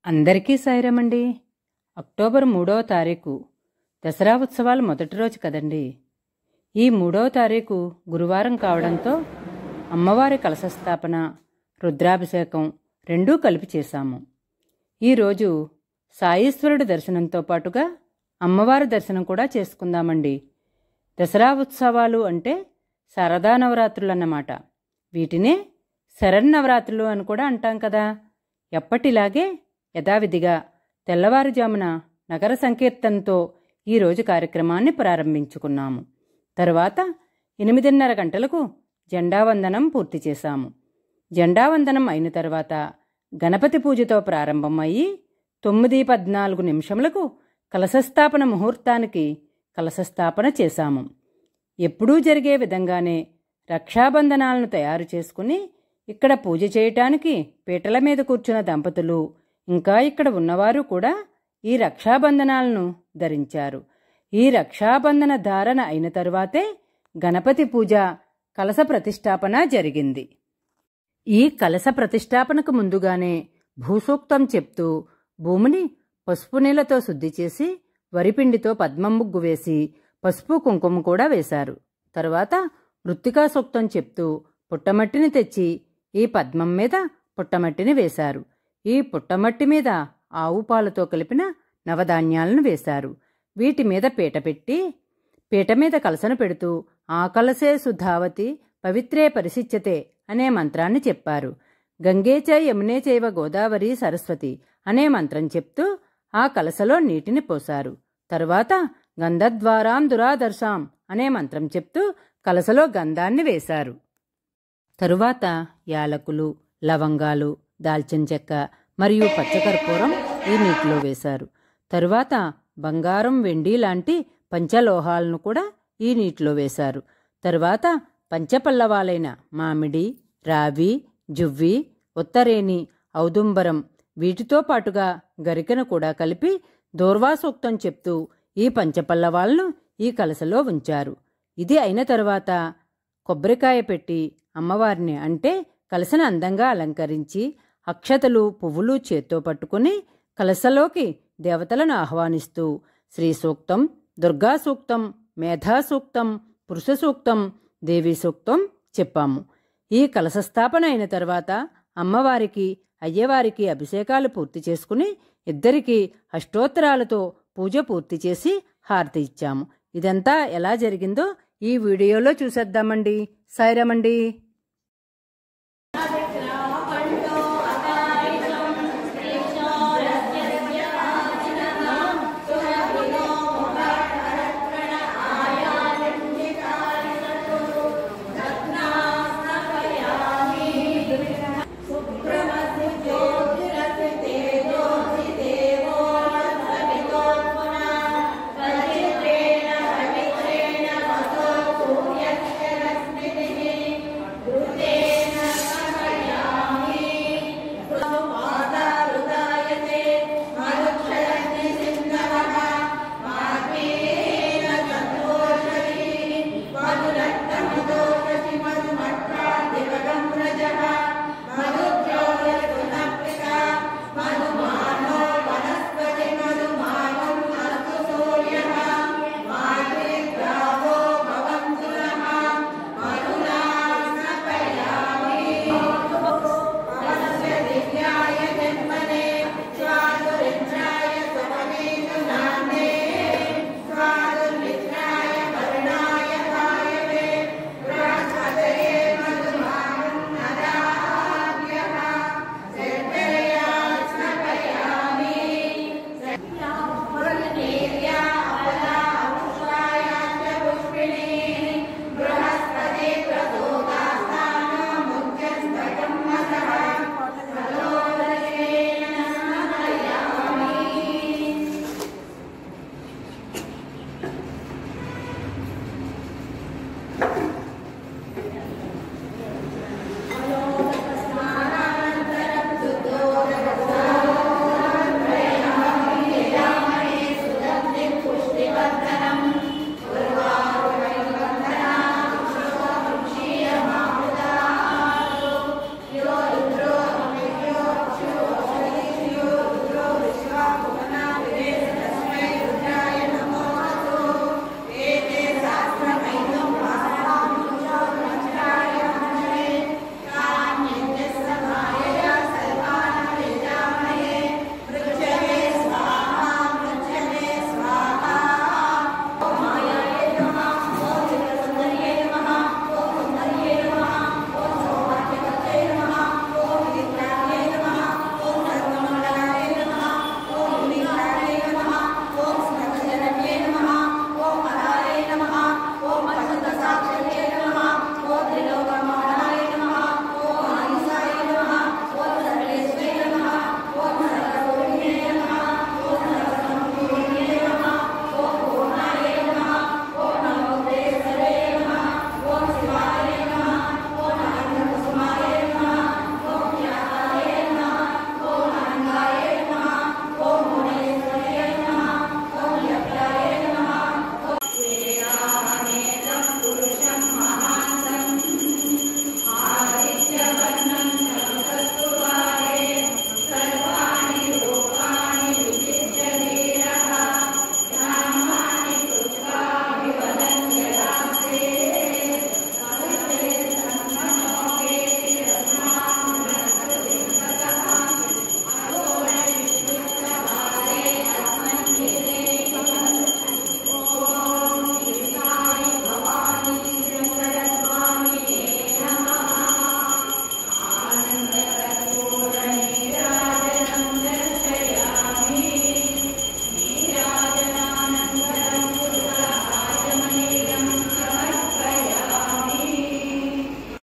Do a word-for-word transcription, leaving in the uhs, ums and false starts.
అందరికీ సాయిరామండి. అక్టోబర్ మూడవ తారీఖు దసరా ఉత్సవాలు మొదటి రోజు కదండి. ఈ మూడవ తారీఖు గురువారం కావడంతో అమ్మవారి కలశస్థాపన, రుద్రాభిషేకం రెండూ కలిపి చేశాము. ఈరోజు సాయీశ్వరుడి దర్శనంతో పాటుగా అమ్మవారి దర్శనం కూడా చేసుకుందామండి. దసరా ఉత్సవాలు అంటే శారదా నవరాత్రులు అన్నమాట. వీటినే శరన్నవరాత్రులు అని కూడా అంటాం కదా. ఎప్పటిలాగే యథావిధిగా తెల్లవారుజామున నగర సంకీర్తనతో ఈరోజు కార్యక్రమాన్ని ప్రారంభించుకున్నాము. తరువాత ఎనిమిదిన్నర గంటలకు జెండావందనం పూర్తి చేశాము. జెండావందనం అయిన తర్వాత గణపతి పూజతో ప్రారంభమయ్యి తొమ్మిది పద్నాలుగు నిమిషములకు కలశస్థాపన ముహూర్తానికి కలశస్థాపన చేశాము. ఎప్పుడూ జరిగే విధంగానే రక్షాబంధనాలను తయారు చేసుకుని ఇక్కడ పూజ చేయటానికి పీటల మీద కూర్చున్న దంపతులు ఇంకా ఇక్కడ ఉన్నవారు కూడా ఈ రక్షాబంధనాలను ధరించారు. ఈ రక్షాబంధన ధారణ అయిన తరువాతే గణపతి పూజ, కలశ ప్రతిష్టాపన జరిగింది. ఈ కలశ ప్రతిష్టాపనకు ముందుగానే భూసూక్తం చెప్తూ భూమిని పసుపు నీళ్లతో శుద్ధి చేసి వరిపిండితో పద్మం ముగ్గు వేసి పసుపు కుంకుమ కూడా వేశారు. తరువాత మృత్తికా సూక్తం చెప్తూ పుట్టమట్టిని తెచ్చి ఈ పద్మం మీద పుట్టమట్టిని వేశారు. ఈ పుట్టమట్టి మీద ఆవు పాలతో కలిపిన నవధాన్యాలను వేశారు. వీటి మీద పీట పెట్టి పీట మీద కలసను పెడుతూ ఆ కలసే సుధావతి పవిత్రే పరిశిచ్యతే అనే మంత్రాన్ని చెప్పారు. గంగేచ యమునే చైవ గోదావరి సరస్వతి అనే మంత్రం చెప్తూ ఆ కలసలో నీటిని పోశారు. తరువాత గంధద్వారాం దురాదర్శాం అనే మంత్రం చెప్తూ కలసలో గంధాన్ని వేశారు. తరువాత యాలకులు, లవంగాలు, దాల్చిన చెక్క మరియు పచ్చకర్పూరం ఈ నీటిలో వేశారు. తరువాత బంగారం, వెండి లాంటి పంచలోహాలను కూడా ఈ నీటిలో వేశారు. తరువాత పంచపల్లవాలైన మామిడి, రావి, జువ్వి, ఉత్తరేణి, ఔదుంబరం వీటితో పాటుగా గరికెను కూడా కలిపి దూర్వాసూక్తం చెప్తూ ఈ పంచపల్లవాలను ఈ కలశలో ఉంచారు. ఇది అయిన తరువాత కొబ్బరికాయ పెట్టి అమ్మవారిని అంటే కలశను అందంగా అలంకరించి అక్షతలు, పువ్వులు చేత్తో పట్టుకుని కలశలోకి దేవతలను ఆహ్వానిస్తూ శ్రీ సూక్తం, దుర్గా సూక్తం, మేధా సూక్తం, పురుష సూక్తం, దేవీ సూక్తం చెప్పాము. ఈ కలశస్థాపన అయిన తర్వాత అమ్మవారికి, అయ్యవారికి అభిషేకాలు పూర్తి చేసుకుని ఇద్దరికీ అష్టోత్తరాలతో పూజ పూర్తి చేసి హారతి ఇచ్చాము. ఇదంతా ఎలా జరిగిందో ఈ వీడియోలో చూసేద్దామండి. సాయిరామండి.